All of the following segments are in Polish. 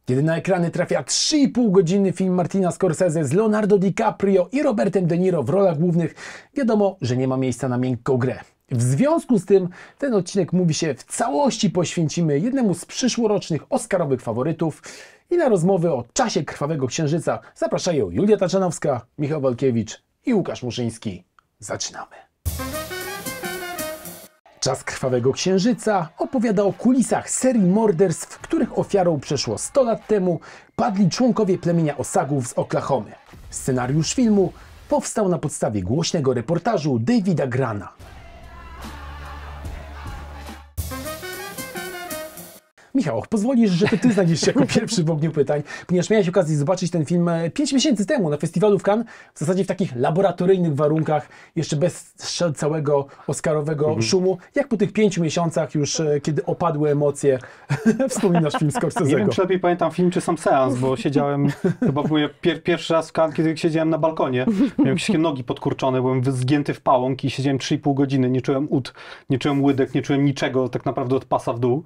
Kiedy na ekrany trafia 3,5-godzinny film Martina Scorsese z Leonardo DiCaprio i Robertem De Niro w rolach głównych, wiadomo, że nie ma miejsca na miękką grę. W związku z tym ten odcinek, mówi się, w całości poświęcimy jednemu z przyszłorocznych oscarowych faworytów i na rozmowy o czasie Krwawego Księżyca zapraszają Julia Taczanowska, Michał Walkiewicz i Łukasz Muszyński. Zaczynamy. Czas Krwawego Księżyca opowiada o kulisach serii morderstw, których ofiarą przeszło 100 lat temu padli członkowie plemienia Osagów z Oklahomy. Scenariusz filmu powstał na podstawie głośnego reportażu Davida Grana. Michał, pozwolisz, że to ty znajdziesz się jako pierwszy w ogniu pytań, ponieważ miałeś okazję zobaczyć ten film 5 miesięcy temu na festiwalu w Cannes, w zasadzie w takich laboratoryjnych warunkach, jeszcze bez całego oscarowego szumu. Jak po tych 5 miesiącach już, kiedy opadły emocje, wspominasz film Scorsese'ego? Nie wiem, czy lepiej pamiętam film, czy sam seans, bo siedziałem, chyba był pierwszy raz w Cannes, kiedy siedziałem na balkonie. Miałem jakieś nogi podkurczone, byłem zgięty w pałąk i siedziałem 3,5 godziny, nie czułem ud, nie czułem łydek, nie czułem niczego tak naprawdę od pasa w dół.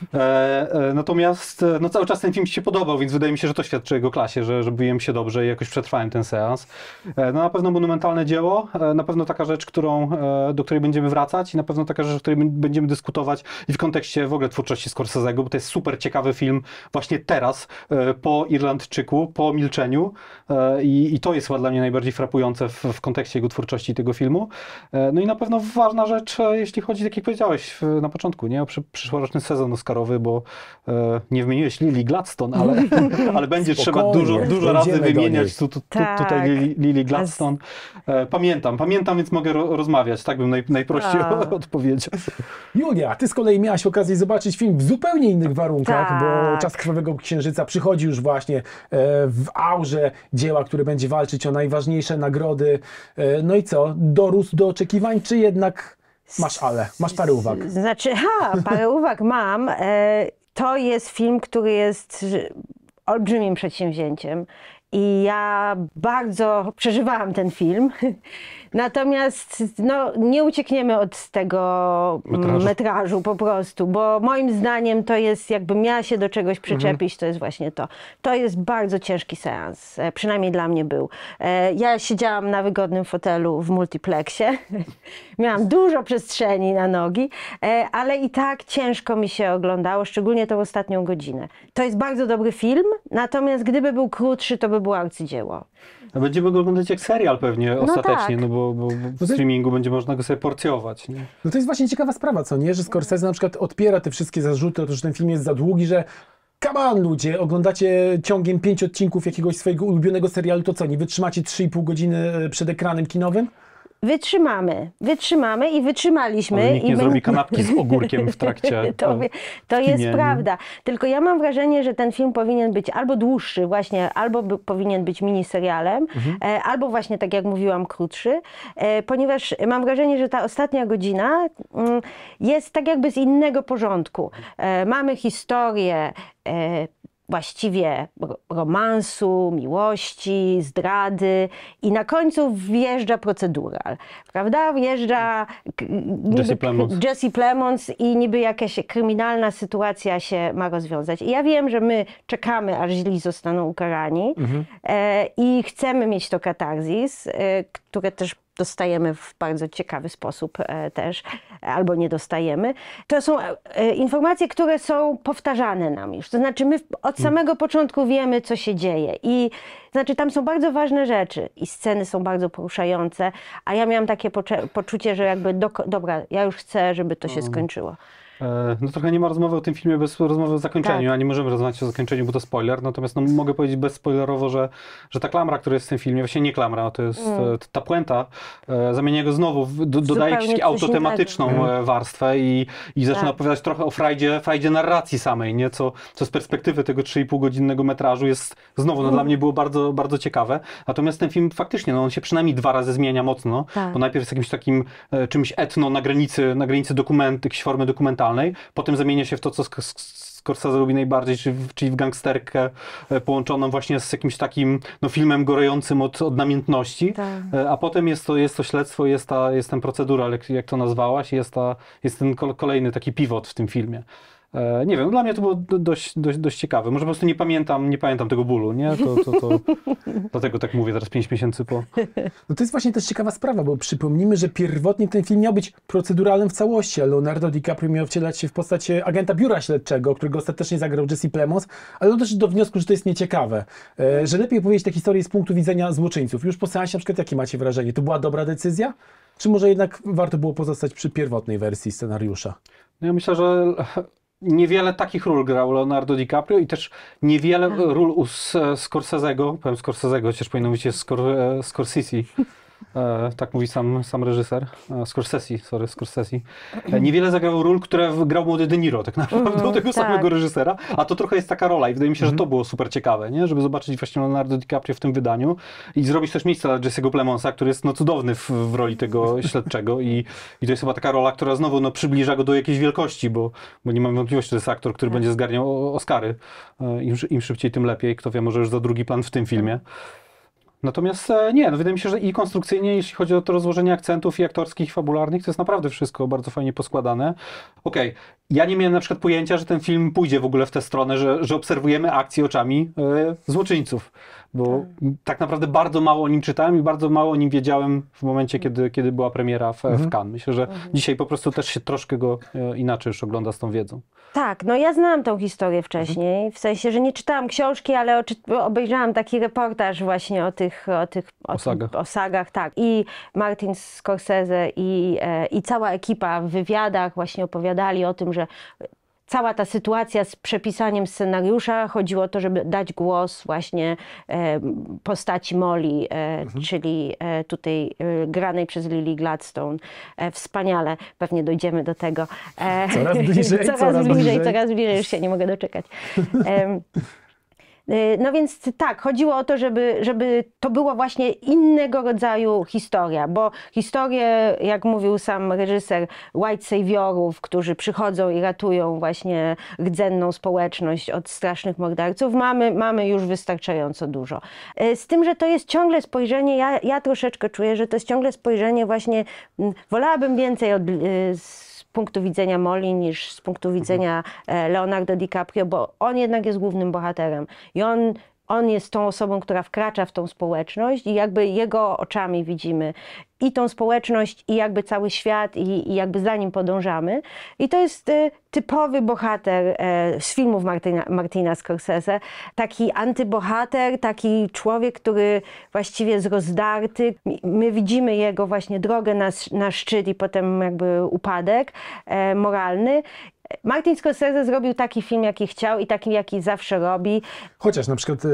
Natomiast no, cały czas ten film mi się podobał, więc wydaje mi się, że to świadczy o jego klasie, że bawiłem się dobrze i jakoś przetrwałem ten seans. No, na pewno monumentalne dzieło, na pewno taka rzecz, do której będziemy wracać i na pewno taka rzecz, o której będziemy dyskutować i w kontekście w ogóle twórczości Scorsese'ego, bo to jest super ciekawy film właśnie teraz, po Irlandczyku, po Milczeniu i to jest chyba dla mnie najbardziej frapujące w kontekście jego twórczości tego filmu. No i na pewno ważna rzecz, jeśli chodzi, tak jak powiedziałeś na początku, nie, o przyszłoroczny sezon oscarowy, bo nie wymieniłeś Lily Gladstone, ale będzie trzeba dużo razy wymieniać tutaj Lily Gladstone. Pamiętam, więc mogę rozmawiać, tak bym najprościej odpowiedział. Julia, ty z kolei miałaś okazję zobaczyć film w zupełnie innych warunkach, bo Czas Krwawego Księżyca przychodzi już właśnie w aurze dzieła, które będzie walczyć o najważniejsze nagrody. No i co, dorósł do oczekiwań, czy jednak masz parę uwag? Znaczy, parę uwag mam. To jest film, który jest olbrzymim przedsięwzięciem i ja bardzo przeżywałam ten film. Natomiast no, nie uciekniemy od tego metrażu po prostu, bo moim zdaniem to jest, jakbym miała się do czegoś przyczepić, to jest właśnie to. To jest bardzo ciężki seans, przynajmniej dla mnie był. Ja siedziałam na wygodnym fotelu w multiplexie, miałam dużo przestrzeni na nogi, ale i tak ciężko mi się oglądało, szczególnie tą ostatnią godzinę. To jest bardzo dobry film, natomiast gdyby był krótszy, to by było arcydzieło. Będziemy go oglądać jak serial pewnie ostatecznie, tak. bo w streamingu będzie można go sobie porcjować. Nie? No to jest właśnie ciekawa sprawa, co nie? Że Scorsese na przykład odpiera te wszystkie zarzuty o to, że ten film jest za długi, że come on ludzie, oglądacie ciągiem 5 odcinków jakiegoś swojego ulubionego serialu, to co, nie wytrzymacie 3,5 godziny przed ekranem kinowym? Wytrzymamy i wytrzymaliśmy. Ale nikt nie zrobi kanapki z ogórkiem w trakcie. To jest prawda. Tylko ja mam wrażenie, że ten film powinien być albo dłuższy właśnie, albo powinien być miniserialem, albo właśnie, tak jak mówiłam, krótszy, ponieważ mam wrażenie, że ta ostatnia godzina jest tak jakby z innego porządku. Mamy historię właściwie romansu, miłości, zdrady i na końcu wjeżdża procedural, prawda? Wjeżdża Jesse Plemons i niby jakaś kryminalna sytuacja się ma rozwiązać. I ja wiem, że my czekamy, aż źli zostaną ukarani i chcemy mieć to katarzis, które też dostajemy w bardzo ciekawy sposób też, albo nie dostajemy. To są informacje, które są powtarzane nam już. To znaczy my od samego początku wiemy, co się dzieje. I znaczy tam są bardzo ważne rzeczy i sceny są bardzo poruszające, a ja miałam takie poczucie, że jakby dobra, ja już chcę, żeby to się skończyło. No trochę nie ma rozmowy o tym filmie bez rozmowy o zakończeniu, a nie możemy rozmawiać o zakończeniu, bo to spoiler, natomiast no, mogę powiedzieć bezspoilerowo, że ta klamra, która jest w tym filmie, właśnie nie klamra, to jest ta puenta, zamienia go znowu, dodaje jakąś autotematyczną warstwę i zaczyna opowiadać trochę o frajdzie narracji samej, nie? Co z perspektywy tego 3,5-godzinnego metrażu jest znowu, dla mnie było bardzo, bardzo ciekawe. Natomiast ten film faktycznie, no, on się przynajmniej 2 razy zmienia mocno, bo najpierw jest jakimś takim czymś etno na granicy jakiejś formy dokumentalnej, potem zamienia się w to, co Scorsese lubi najbardziej, czyli w gangsterkę połączoną właśnie z jakimś takim filmem gorejącym od namiętności, a potem jest to śledztwo, jest ten procedural, jak to nazwałaś, jest ten kolejny taki pivot w tym filmie. Nie wiem, dla mnie to było dość ciekawe. Może po prostu nie pamiętam tego bólu, nie? Dlatego tak mówię teraz 5 miesięcy po. No to jest właśnie też ciekawa sprawa, bo przypomnijmy, że pierwotnie ten film miał być proceduralnym w całości, a Leonardo DiCaprio miał wcielać się w postać agenta biura śledczego, którego ostatecznie zagrał Jesse Plemons, ale on doszedł do wniosku, że to jest nieciekawe, że lepiej opowiedzieć tę historię z punktu widzenia złoczyńców. Już po seansie na przykład jakie macie wrażenie? To była dobra decyzja? Czy może jednak warto było pozostać przy pierwotnej wersji scenariusza? No ja myślę, że niewiele takich ról grał Leonardo DiCaprio i też niewiele ról u Scorsese'ego, powiem Scorsese'ego, chociaż powinno być Scorsese. Tak mówi sam reżyser. Scorsese. Niewiele zagrał ról, które grał młody De Niro, tak naprawdę, u tego samego reżysera. A to trochę jest taka rola i wydaje mi się, że to było super ciekawe, nie? Żeby zobaczyć właśnie Leonardo DiCaprio w tym wydaniu i zrobić też miejsce dla Jesse'ego Plemonsa, który jest cudowny w roli tego śledczego i to jest chyba taka rola, która znowu przybliża go do jakiejś wielkości, bo nie mam wątpliwości, że to jest aktor, który będzie zgarniał Oscary. Im szybciej, tym lepiej. Kto wie, może już za drugi plan w tym filmie. Natomiast wydaje mi się, że i konstrukcyjnie, jeśli chodzi o to rozłożenie akcentów i aktorskich, i fabularnych, to jest naprawdę wszystko bardzo fajnie poskładane. Okej, ja nie miałem na przykład pojęcia, że ten film pójdzie w ogóle w tę stronę, że obserwujemy akcję oczami złoczyńców, bo tak naprawdę bardzo mało o nim czytałem i bardzo mało o nim wiedziałem w momencie, kiedy była premiera w Cannes. Myślę, że dzisiaj po prostu też się troszkę go inaczej już ogląda z tą wiedzą. Tak, no ja znałam tą historię wcześniej, w sensie, że nie czytałam książki, ale obejrzałam taki reportaż właśnie o tych osagach, tak. I Martin Scorsese i cała ekipa w wywiadach właśnie opowiadali o tym, że cała ta sytuacja z przepisaniem scenariusza chodziło o to, żeby dać głos właśnie postaci Molly, czyli tutaj granej przez Lily Gladstone. Wspaniale, pewnie dojdziemy do tego. Coraz bliżej, coraz bliżej, już się nie mogę doczekać. No więc tak, chodziło o to, żeby to była właśnie innego rodzaju historia, bo historie, jak mówił sam reżyser, white saviorów, którzy przychodzą i ratują właśnie rdzenną społeczność od strasznych morderców, mamy już wystarczająco dużo. Z tym, że to jest ciągle spojrzenie, ja troszeczkę czuję, że to jest ciągle spojrzenie właśnie, wolałabym więcej z punktu widzenia Molly niż z punktu widzenia Leonardo DiCaprio, bo on jednak jest głównym bohaterem i on jest tą osobą, która wkracza w tą społeczność i jakby jego oczami widzimy i tą społeczność, i jakby cały świat, i jakby za nim podążamy. I to jest typowy bohater z filmów Martina Scorsese. Taki antybohater, taki człowiek, który właściwie jest rozdarty. My widzimy jego właśnie drogę na szczyt i potem jakby upadek moralny. Martin Scorsese zrobił taki film, jaki chciał i taki, jaki zawsze robi. Chociaż na przykład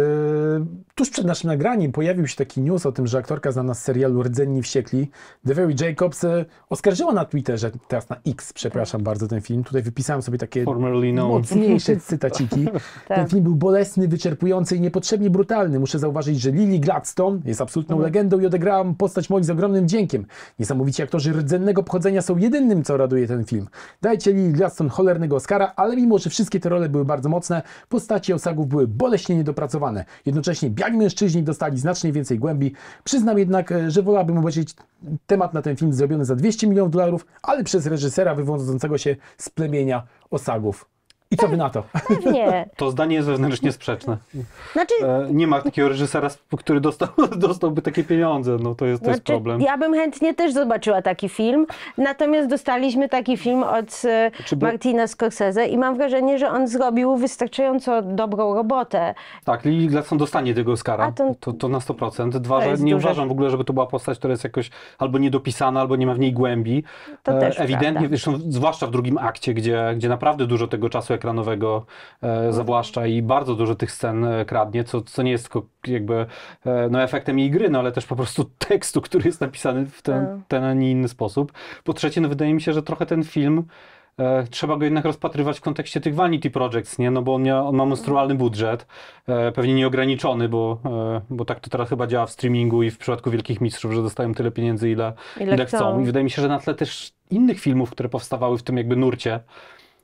tuż przed naszym nagraniem pojawił się taki news o tym, że aktorka znana z serialu Rdzenni Wściekli, Devery Jacobs, oskarżyła na Twitterze, teraz na X, przepraszam bardzo ten film, tutaj wypisałem sobie takie mocniejsze cytaciki. Ten film był bolesny, wyczerpujący i niepotrzebnie brutalny. Muszę zauważyć, że Lily Gladstone jest absolutną legendą i odegrała postać Molly z ogromnym wdziękiem. Niesamowici aktorzy rdzennego pochodzenia są jedynym, co raduje ten film. Dajcie Lily Gladstone cholernego Oscara, ale mimo, że wszystkie te role były bardzo mocne, postaci osagów były boleśnie niedopracowane. Jednocześnie biali mężczyźni dostali znacznie więcej głębi. Przyznam jednak, że wolałabym obejrzeć temat na ten film zrobiony za $200 milionów, ale przez reżysera wywodzącego się z plemienia osagów. I co wy na to? Pewnie. To zdanie jest wewnętrznie sprzeczne. Znaczy, nie ma takiego reżysera, który dostałby takie pieniądze. No to jest problem. Ja bym chętnie też zobaczyła taki film, natomiast dostaliśmy taki film od Martina Scorsese i mam wrażenie, że on zrobił wystarczająco dobrą robotę. Tak, Lily Gladstone dostanie tego Oscara. To na 100%. Dwa, że nie uważam w ogóle, żeby to była postać, która jest jakoś albo niedopisana, albo nie ma w niej głębi. To też ewidentnie, zresztą zwłaszcza w drugim akcie, gdzie naprawdę dużo tego czasu ekranowego zawłaszcza i bardzo dużo tych scen kradnie, co nie jest tylko jakby efektem jej gry, ale też po prostu tekstu, który jest napisany w ten, a nie inny sposób. Po trzecie, wydaje mi się, że trochę ten film trzeba go jednak rozpatrywać w kontekście tych Vanity Projects, nie? No bo on ma monstrualny budżet, pewnie nieograniczony, bo tak to teraz chyba działa w streamingu i w przypadku Wielkich Mistrzów, że dostają tyle pieniędzy, ile chcą. I wydaje mi się, że na tle też innych filmów, które powstawały w tym jakby nurcie,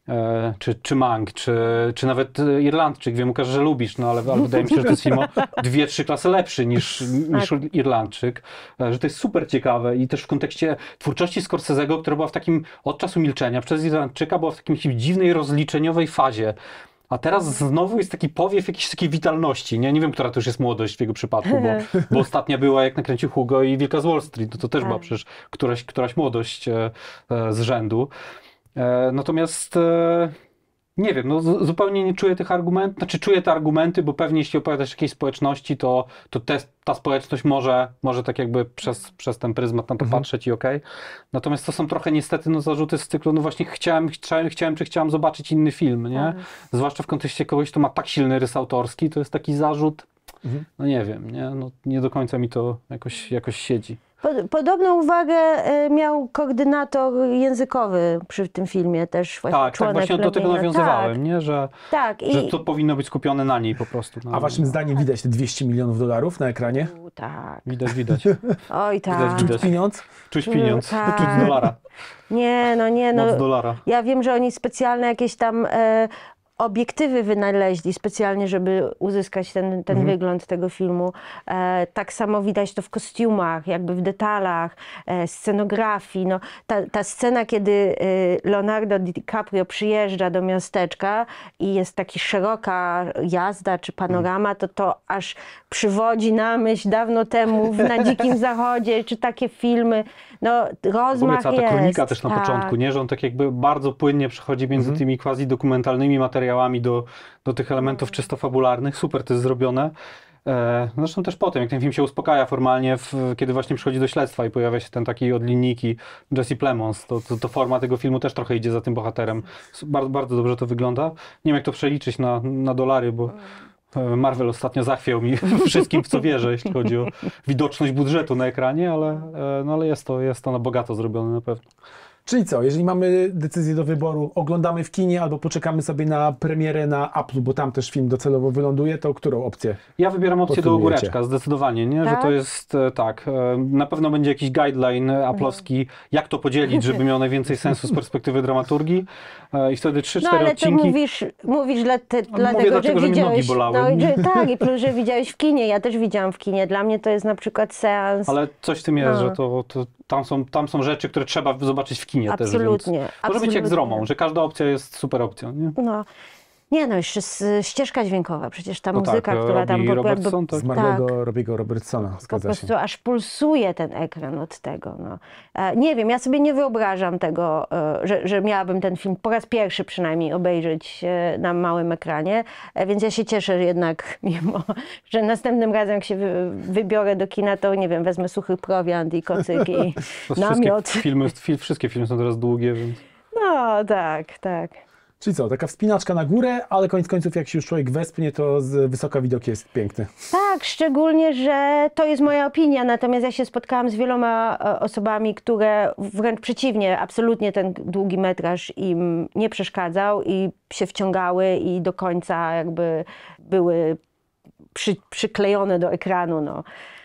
czy Mank, czy nawet Irlandczyk. Wiem, Łukasz, że lubisz, no ale wydaje mi się, że to jest film o 2-3 klasy lepszy niż Irlandczyk, że to jest super ciekawe i też w kontekście twórczości Scorsese'ego, która była w takim, od czasu milczenia, przez Irlandczyka była w takiej dziwnej, rozliczeniowej fazie. A teraz znowu jest taki powiew jakiejś takiej witalności. Nie wiem, która to już jest młodość w jego przypadku, bo ostatnia była, jak nakręcił Hugo i Wilka z Wall Street. To też była przecież któraś młodość z rzędu. Natomiast nie wiem, no zupełnie nie czuję tych argumentów, znaczy czuję te argumenty, bo pewnie jeśli opowiadasz jakiejś społeczności, to ta społeczność może tak jakby przez ten pryzmat na to patrzeć i okej. Natomiast to są trochę niestety zarzuty z cyklu, no właśnie chciałem zobaczyć inny film, nie? Zwłaszcza w kontekście kogoś, kto ma tak silny rys autorski, to jest taki zarzut, no nie wiem, nie? No, nie do końca mi to jakoś siedzi. Podobną uwagę miał koordynator językowy przy tym filmie też. Tak, właśnie do tego nawiązywałem, nie? Że to powinno być skupione na niej po prostu. A waszym zdaniem widać te $200 milionów na ekranie? Tak. Widać. Oj, tak. Czuć pieniądz? Czuć pieniądz, tak. czuć dolara. Nie, no. Moc dolara. Ja wiem, że oni specjalne jakieś tam obiektywy wynaleźli specjalnie, żeby uzyskać ten wygląd tego filmu. Tak samo widać to w kostiumach, jakby w detalach, scenografii. No, ta scena, kiedy Leonardo DiCaprio przyjeżdża do miasteczka i jest taka szeroka jazda czy panorama, to aż przywodzi na myśl dawno temu Na Dzikim Zachodzie, czy takie filmy. No, rozmach cała ta jest. kronika też na początku, nie? Że on tak jakby bardzo płynnie przechodzi między tymi quasi dokumentalnymi materiałami do tych elementów czysto fabularnych. Super to jest zrobione. Zresztą też potem, jak ten film się uspokaja formalnie, kiedy właśnie przychodzi do śledztwa i pojawia się ten taki od linijki Jesse Plemons, to forma tego filmu też trochę idzie za tym bohaterem. Bardzo, bardzo dobrze to wygląda. Nie wiem, jak to przeliczyć na dolary, bo Marvel ostatnio zachwiał mi wszystkim, w co wierzę, jeśli chodzi o widoczność budżetu na ekranie, ale jest to na bogato zrobione na pewno. Czyli co, jeżeli mamy decyzję do wyboru, oglądamy w kinie albo poczekamy sobie na premierę na Apple'u, bo tam też film docelowo wyląduje, to którą opcję? Ja wybieram opcję do ogóreczka, zdecydowanie, nie? Tak? Że to jest tak, na pewno będzie jakiś guideline apple'owski, jak to podzielić, żeby miał najwięcej sensu z perspektywy dramaturgii i wtedy 3-4 no, ale odcinki. To mówisz dlatego, że mnie widziałeś. nogi bolały. Tak, i plus, że widziałeś w kinie. Ja też widziałam w kinie. Dla mnie to jest na przykład seans. Ale coś w tym jest, że tam są rzeczy, które trzeba zobaczyć w kinie też. Absolutnie. Może być jak z Romą, że każda opcja jest super opcją, nie? No. Nie no, jeszcze ścieżka dźwiękowa, przecież ta muzyka, tak, która tam Robertson, tak. Zmarłego Robiego Robertsona, po zgadza się. prostu aż pulsuje ten ekran od tego. No. Nie wiem, ja sobie nie wyobrażam tego, że miałabym ten film po raz pierwszy przynajmniej obejrzeć na małym ekranie, więc ja się cieszę jednak, mimo że następnym razem jak się wybiorę do kina, to nie wiem, wezmę suchy prowiant i kocyk i namiot. Wszystkie filmy są teraz długie, więc... No tak. Czyli co, taka wspinaczka na górę, ale koniec końców jak się już człowiek wespnie, to z wysoka widok jest piękny. Tak, szczególnie, że to jest moja opinia, natomiast ja się spotkałam z wieloma osobami, które wręcz przeciwnie, absolutnie ten długi metraż im nie przeszkadzał i się wciągały i do końca jakby były przyklejone do ekranu, no.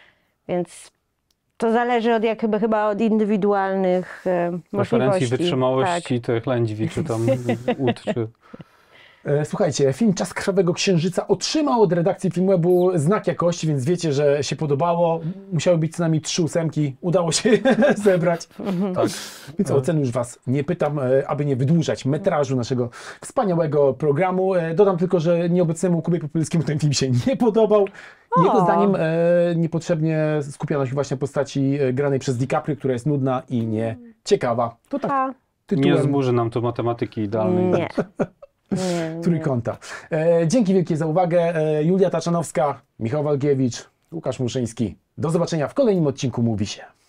Więc to zależy chyba od indywidualnych możliwości. Preferencji, wytrzymałości, tych lędźwi, czy tam łód, czy... Słuchajcie, film Czas Krwawego Księżyca otrzymał od redakcji Filmwebu znak jakości, więc wiecie, że się podobało. Musiały być co najmniej 3 ósemki. Udało się zebrać. Tak. Więc o oceny już was nie pytam, aby nie wydłużać metrażu naszego wspaniałego programu. Dodam tylko, że nieobecnemu Kubie Popylskiemu ten film się nie podobał. Jego zdaniem niepotrzebnie skupiono się właśnie na postaci granej przez DiCaprio, która jest nudna i nieciekawa. To tak tytułem... Nie zburzy nam to matematyki idealnej. Nie. Trójkąta. Dzięki wielkie za uwagę. Julia Taczanowska, Michał Walkiewicz, Łukasz Muszyński. Do zobaczenia w kolejnym odcinku Mówi się.